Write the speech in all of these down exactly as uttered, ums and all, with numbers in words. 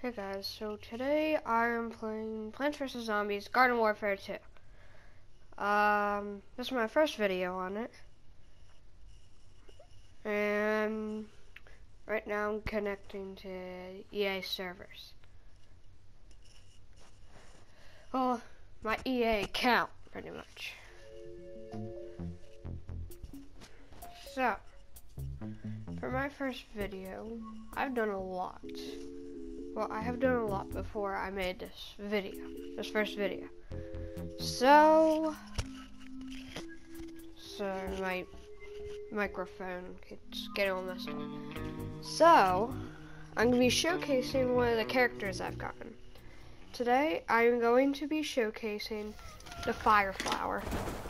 Hey guys, so today I am playing Plants versus. Zombies Garden Warfare two. Um, this is my first video on it. And right now I'm connecting to E A servers. Oh, my E A account, pretty much. So, for my first video, I've done a lot. Well, I have done a lot before I made this video, this first video. So, so my microphone keeps getting all messed up. So, I'm going to be showcasing one of the characters I've gotten. Today, I'm going to be showcasing the Fire Flower.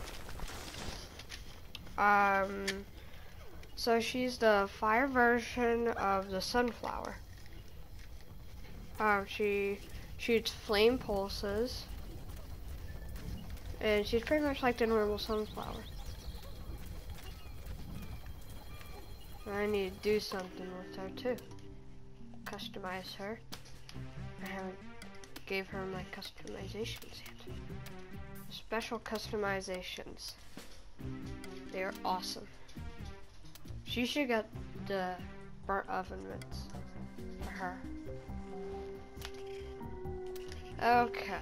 Um, so she's the fire version of the Sunflower. Um, she shoots flame pulses, and she's pretty much like the normal sunflower. I need to do something with her too. Customize her. I haven't gave her my customizations yet. Special customizations. They are awesome. She should get the burnt oven mitts for her. Okay.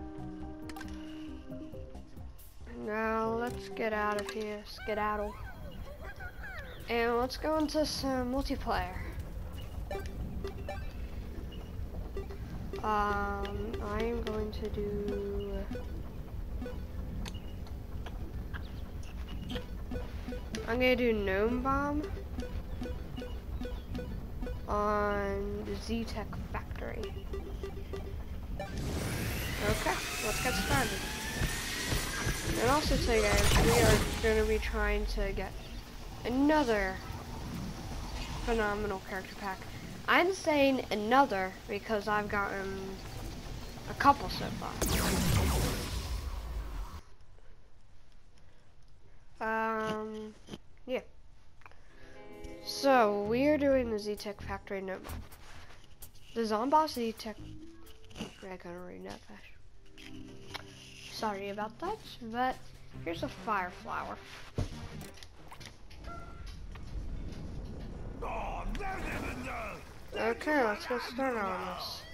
Now let's get out of here, skedaddle. And let's go into some multiplayer. Um, I am going to do... I'm gonna do Gnome Bomb on the Z-Tech Factory. Okay, let's get started. And also tell you guys, we are going to be trying to get another phenomenal character pack. I'm saying another because I've gotten a couple so far. Um, yeah. So, we are doing the Z-Tech Factory Gnome. The Zomboss Z-Tech... I couldn't read that fast. Sorry about that, but here's a Fire Flower. Okay, let's get started on this.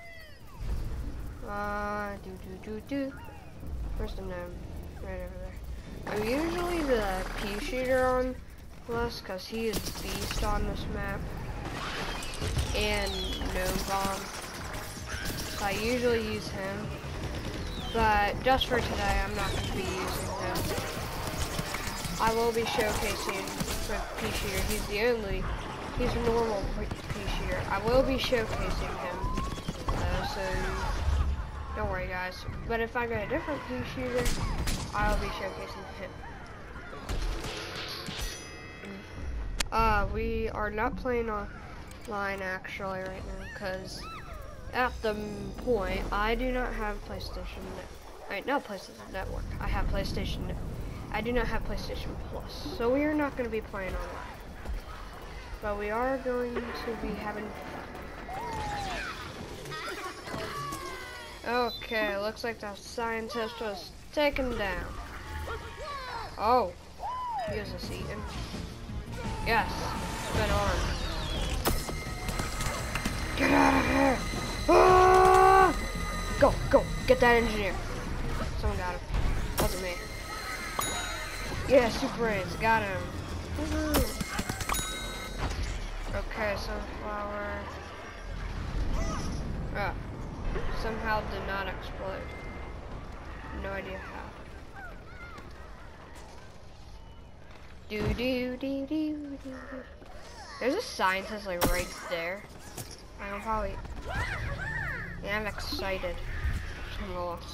Uh, do do do do. Where's the gnome? Right over there. I'm usually the pea shooter on this because he is beast on this map. And Gnome Bomb. So I usually use him. But just for today, I'm not going to be using him. I will be showcasing with pea shooter. He's the only, he's a normal pea shooter. I will be showcasing him. Uh, so don't worry, guys. But if I get a different pea shooter, I'll be showcasing him. Uh, we are not playing online actually right now because at the point I do not have PlayStation Net. Right, not PlayStation Network. I have PlayStation Net. I do not have PlayStation Plus, so we are not going to be playing online. But we are going to be having fun. Okay, looks like the scientist was taken down. Oh, he was just eaten. Yes, been armed. Get out of here! Ah! Go, go, get that engineer. Someone got him. Wasn't me. Yeah, super brains, got him. Okay, sunflower. Ah, somehow did not explode. No idea how. Do do do do do. There's a scientist like right there. I'm probably. Yeah, I'm excited. I'm lost.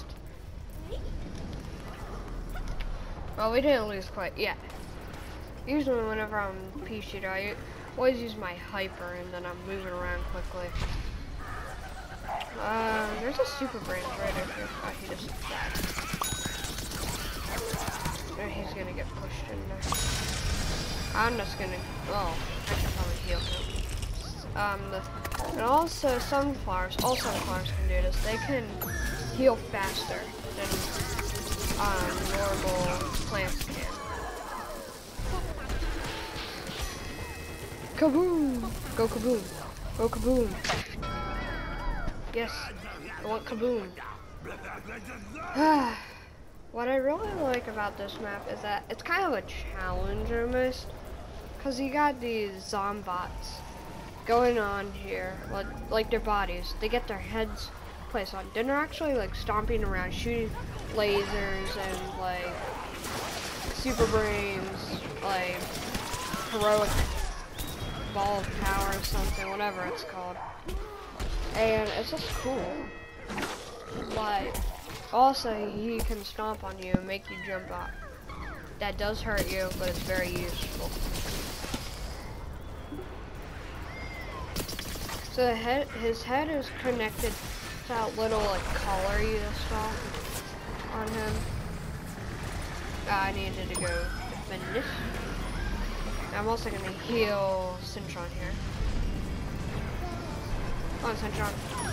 Well, we didn't lose quite yet. Usually, whenever I'm pea shooter, I always use my hyper, and then I'm moving around quickly. Uh, there's a super brain right over here. Oh, he just died. No, he's gonna get pushed in there. I'm just gonna. Oh, I should probably heal him. Um, the, and also sunflowers, all sunflowers can do this. They can heal faster than um, normal plants can. Kaboom! Go kaboom! Go kaboom! Yes, I want kaboom. What I really like about this map is that it's kind of a challenge almost, because you got these zombots going on here, like, like their bodies. They get their heads placed on. Then they're actually like stomping around, shooting lasers and like super brains, like heroic ball of power or something, whatever it's called. And it's just cool. Like, also he can stomp on you and make you jump up. That does hurt you, but it's very useful. So the head, his head is connected to that little like collar you just saw on him. Uh, I needed to go defend this. I'm also gonna heal Cintron here. Come on, Cintron.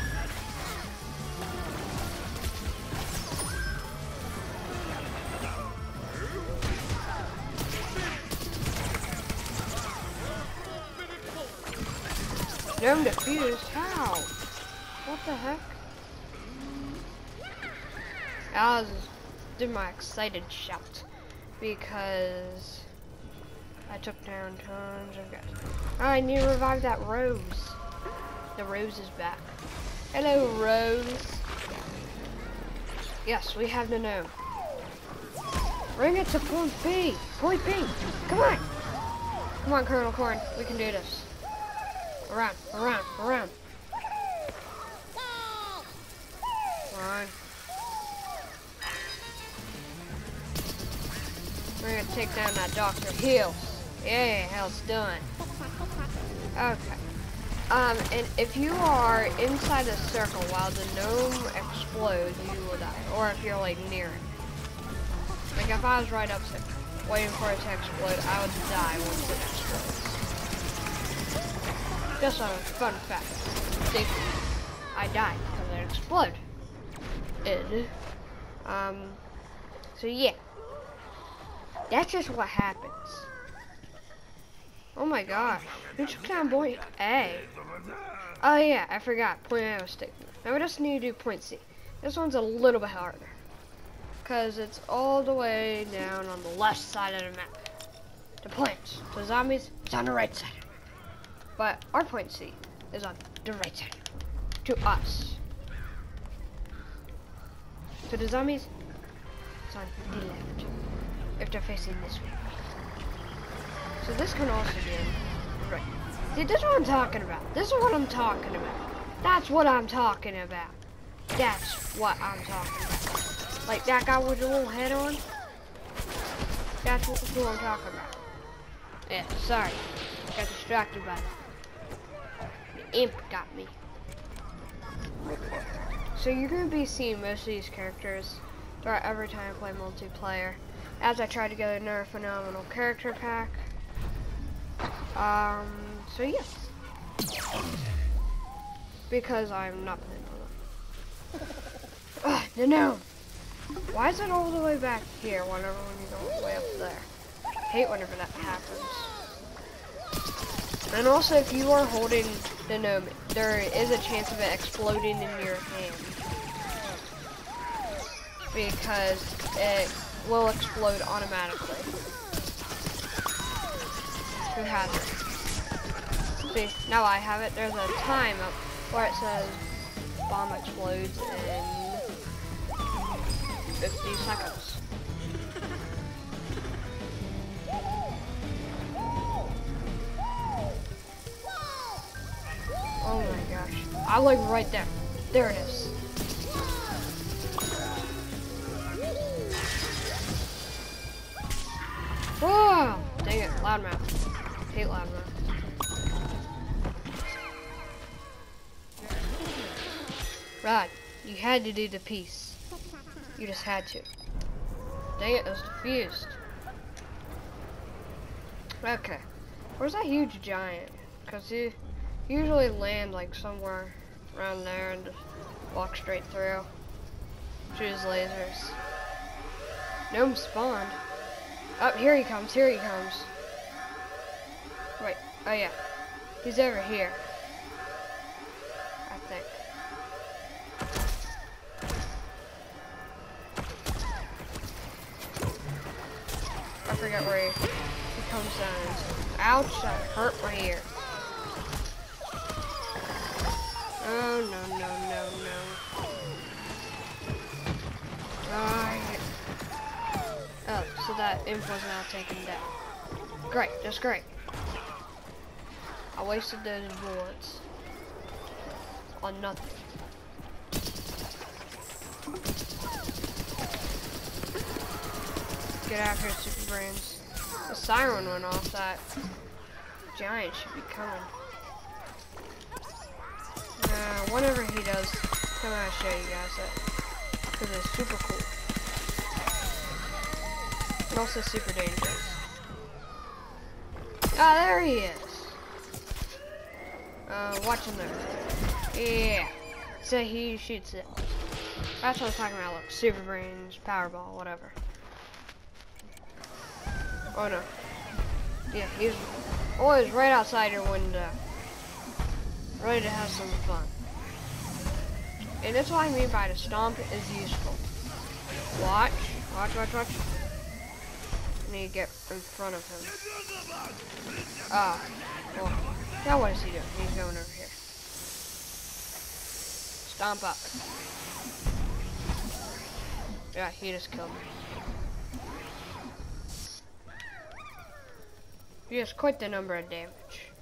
Gnome defused? How? What the heck? I was did my excited shout because I took down tons of guys. Oh, I need to revive that Rose. The Rose is back. Hello, Rose. Yes, we have the gnome. Bring it to point B. Point B. Come on. Come on, Colonel Corn. We can do this. Around, around, around. Come on. We're gonna take down that Doctor Heals. Yeah, hell's done. Okay. Um, and if you are inside a circle while the gnome explodes, you will die. Or if you're like near it. Like if I was right up there, waiting for it to explode, I would die once it explodes. Just a fun fact. See, I died because it exploded. It. Um. So yeah, that's just what happens. Oh my gosh, who took down point A? Oh yeah, I forgot. Point A was taken. Now we just need to do point C. This one's a little bit harder because it's all the way down on the left side of the map. The plants, the zombies, it's on the right side. But our point C is on the right side, to us. To the zombies, it's on the left, if they're facing this way. So this can also be on the right. See, this is what I'm talking about. This is what I'm talking about. That's what I'm talking about. That's what I'm talking about. Like that guy with the little head on. That's what, who I'm talking about. Yeah, sorry. Got distracted by that. Imp got me. So you're going to be seeing most of these characters throughout every time I play multiplayer, as I try to get another phenomenal character pack. Um, so yes. Because I'm not playing with them. Ugh, the gnome! Why is it all the way back here whenever when you go all the way up there? I hate whenever that happens. And also, if you are holding the gnome, there is a chance of it exploding in your hand. Because it will explode automatically. Who has it? See, now I have it. There's a time up where it says bomb explodes in fifty seconds. Oh my gosh. I like right there. There it is. Whoa! Dang it, loudmouth. Hate loudmouth. Right, you had to do the piece. You just had to. Dang it, it was diffused. Okay. Where's that huge giant? Because he... Usually land like somewhere around there and just walk straight through. Shoot his lasers. Gnome spawned. Oh, here he comes, here he comes. Wait, oh yeah. He's over here. I think. I forget where he, he comes down. Ouch, that hurt my ear. Oh, no, no, no, no. Uh, oh, so that info's now taken down. Great, that's great. I wasted those bullets on nothing. Get out here, Super Brains. The siren went off. That giant should be coming. Uh, whenever he does, I'm gonna show you guys it. Because it's super cool. And also super dangerous. Ah, there he is. Uh, watch him there. Yeah. So he shoots it. That's what I was talking about. Look, Super Brains, Powerball, whatever. Oh no. Yeah, he's always right outside your window. Ready to have some fun. And that's what I mean by the stomp is useful. Watch, watch, watch, watch. I need to get in front of him. Ah, well, now what is he doing? He's going over here. Stomp up. Yeah, he just killed me. He has quite the number of damage.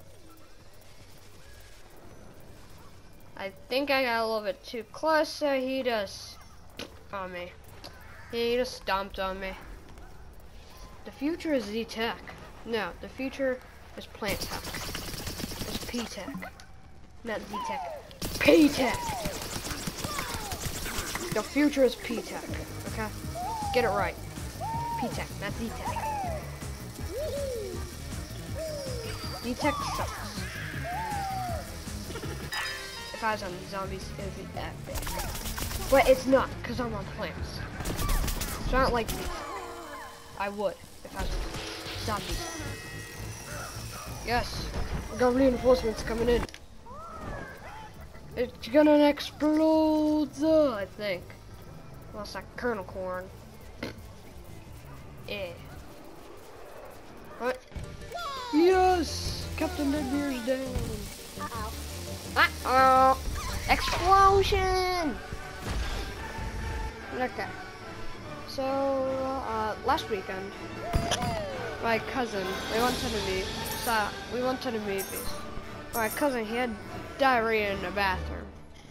I think I got a little bit too close, so he just on me. He just stomped on me. The future is Z-Tech. No, the future is Plant Tech. It's P-Tech. Not Z-Tech. P-Tech! The future is P-Tech, okay? Get it right. P-Tech, not Z-Tech. Z-Tech sucks. If I was on zombies, it would be epic. But it's not, because I'm on plants. So I don't like Z-Tech. I would, if I was on zombies. Yes, we got reinforcements coming in. It's gonna explode, uh, I think. Well, it's like kernel corn. Yeah. What? Yes! Captain Deadbeard's down. Uh-oh. Uh-oh! Explosion! Okay. So, uh, last weekend, my cousin, we went to the movies. So, we went to the movies. My cousin, he had diarrhea in the bathroom.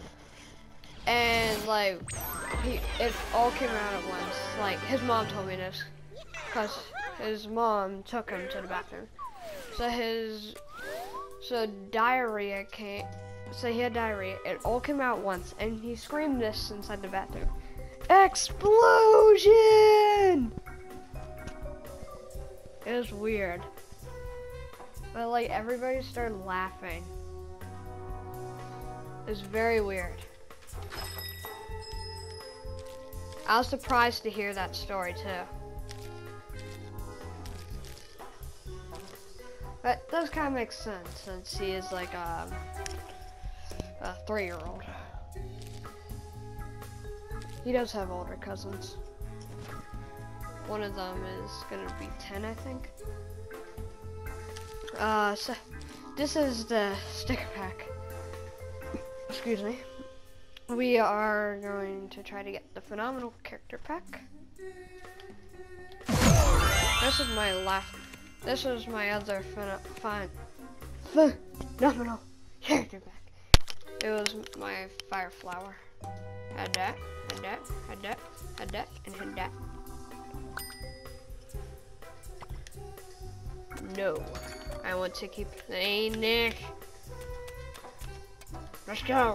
And, like, he, it all came out at once. Like, his mom told me this. Because his mom took him to the bathroom. So his, so diarrhea came, so he had diarrhea. It all came out once, and he screamed this inside the bathroom. Explosion! It was weird. But like everybody started laughing. It was very weird. I was surprised to hear that story too. That does kind of make sense since he is like a, a three-year-old. He does have older cousins. One of them is gonna be ten, I think. Uh, so this is the sticker pack. Excuse me. We are going to try to get the phenomenal character pack. This is my last. This was my other fine, phenomenal character pack. It was my fire flower. Had that, had that, had that, had that, and had that. No, I want to keep playing this. Let's go.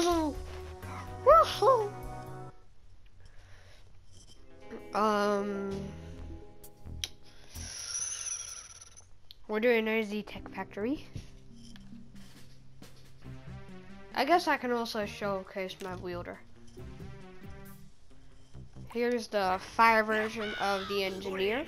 um. We're doing our Z-Tech factory. I guess I can also showcase my wielder. Here's the fire version of the engineer.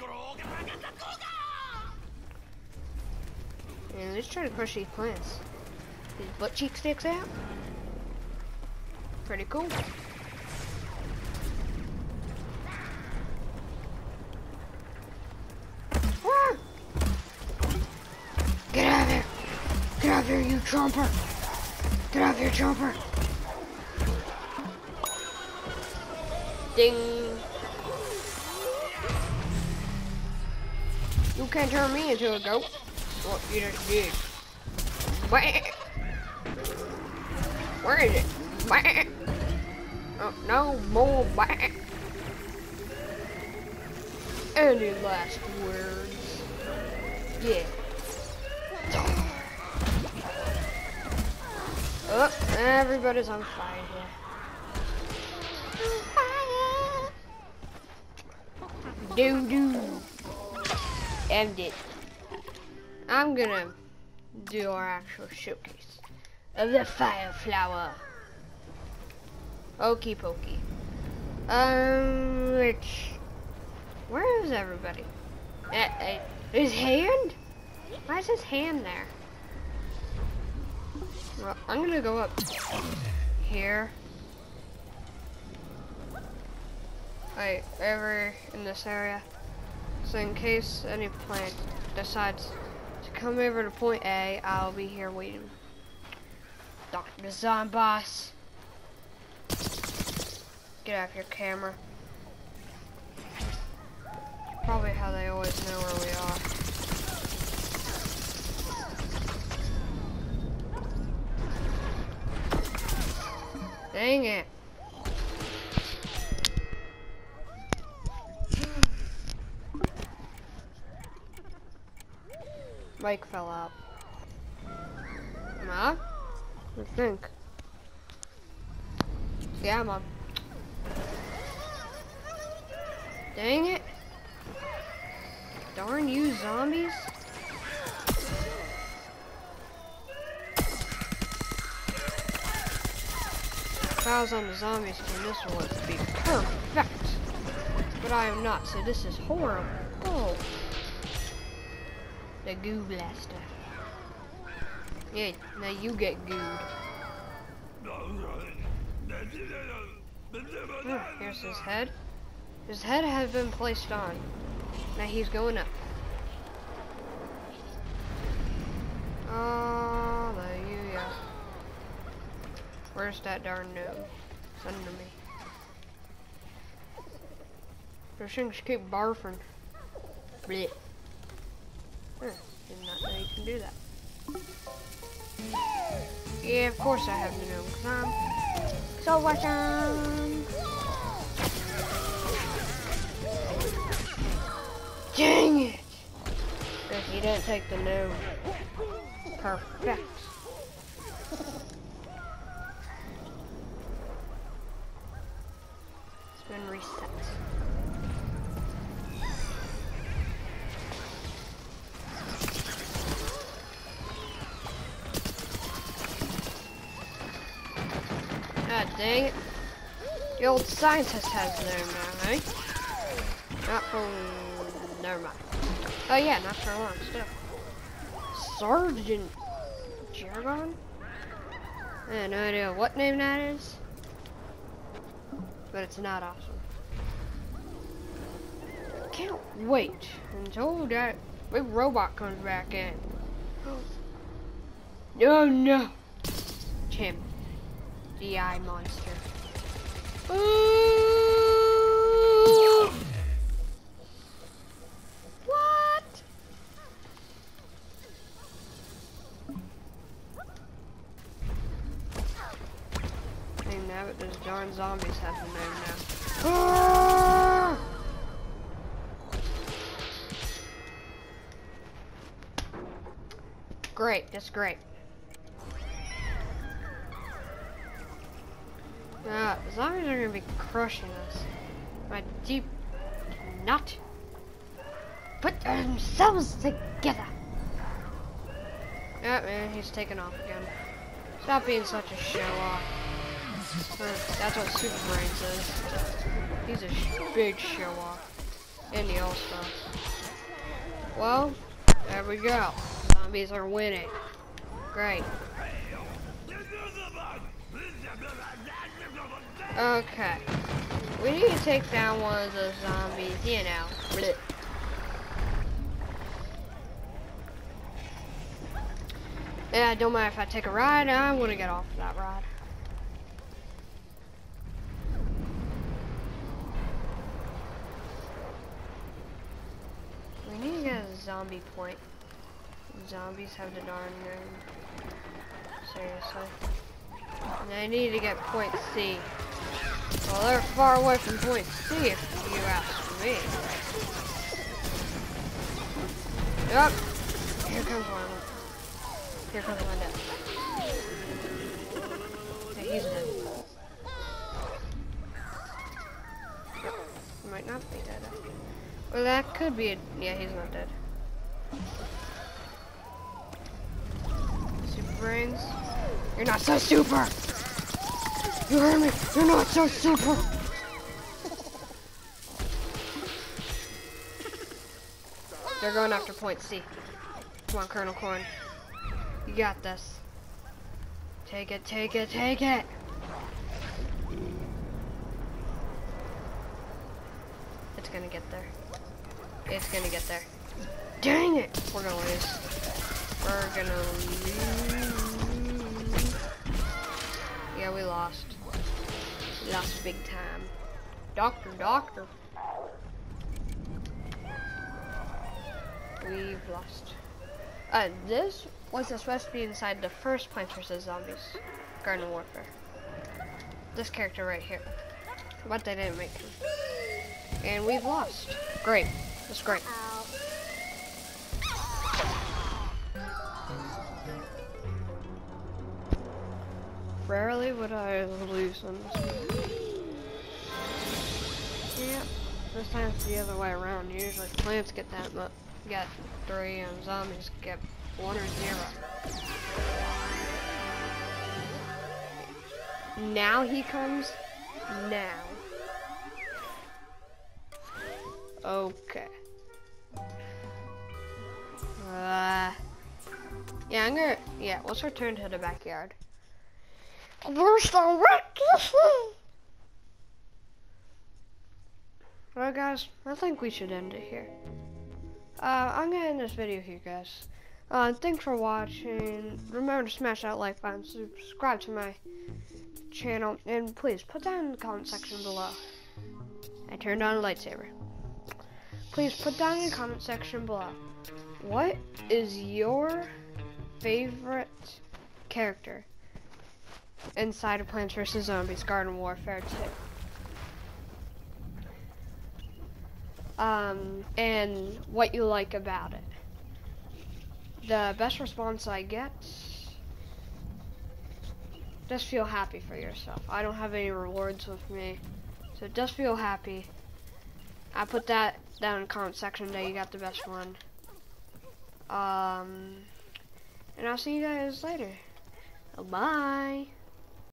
And let's try to crush these plants. His butt cheek sticks out. Pretty cool. Ah! Get out of here! Get out of here, you chomper! Get out of here, chomper! Ding! You can't turn me into a goat. What you just did. Where is it? Oh, no more. Any last words? Yeah. Oh, everybody's on fire here. Doo doo. End it. I'm gonna do our actual showcase of the fire flower. Okie pokey. Um, which, where is everybody? Uh, uh, his hand? Why is his hand there? Well, I'm gonna go up here. Like, over in this area. So in case any plant decides to come over to point A, I'll be here waiting. Doctor Zomboss. Get off your camera. Probably how they always know where we are. Dang it. Mike fell out. Am I? I think. Yeah, I'm on. Dang it. Darn you zombies. If I was on the zombies team, this one would be perfect. But I am not, so this is horrible. Oh. The goo blaster. Yeah, now you get gooed. Oh, here's his head. His head has been placed on. Now he's going up. Hallelujah. Where's that darn gnome? Send him to me. Those things keep barfing. Blech. Huh, did not know you can do that. Yeah, of course I have the gnome, because I'm so awesome. Dang it! If you didn't take the gnome. Perfect. It's been reset. God dang it. The old scientist has the gnome now, eh? Not for... never mind. Oh yeah, not for long, still. Sergeant Jargon? I have no idea what name that is. But it's not awesome. Can't wait until that big robot comes back in. Oh no! Tim. The eye monster. Ooh. What? Dang nabbit, those darn zombies have the name now. Ah! Great, that's great. Uh, the zombies are gonna be crushing us. My deep not put themselves together. Yeah, man, he's taking off again. Stop being such a show-off. That's what Super Brains is. He's a sh big show-off. And the All-Stars. Well, there we go. Zombies are winning. Great. Okay. We need to take down one of those zombies, you know. Blech. Yeah, don't matter if I take a ride, I want to get off that ride. We need to get a zombie point. Zombies have the darn name. Seriously. And I need to get point C. Well, they're far away from point C if you ask me. Yep. Here comes one. Here comes one death. Okay, he's dead. Yep. He might not be dead. Well, that could be a... Yeah, he's not dead. Super Brains. You're not so super! You heard me! You're not so super! They're going after point C. Come on, Colonel Corn. You got this. Take it, take it, take it! It's gonna get there. It's gonna get there. Dang it! We're gonna lose. We're gonna lose. Yeah, we lost. We lost big time. Doctor, doctor. We've lost. Uh, this was supposed to be inside the first Plants versus. Zombies Garden Warfare. This character right here. But they didn't make him. And we've lost. Great. That's great. Rarely would I lose on this one. Yeah, this time it's the other way around. Usually plants get that much, get three, and zombies get one or zero. Now he comes. Now. Okay. Uh, yeah, I'm gonna. Yeah, let's return to the backyard. Where's the reckless? Alright guys, I think we should end it here. Uh, I'm gonna end this video here guys. Uh, thanks for watching. Remember to smash that like button, subscribe to my channel, and please put that in the comment section below. I turned on a lightsaber. Please put down in the comment section below. What is your favorite character inside of Plants versus. Zombies Garden Warfare two? Um, and what you like about it. The best response I get, just feel happy for yourself. I don't have any rewards with me, so just feel happy. I put that down in the comment section that you got the best one. Um, and I'll see you guys later. Bye.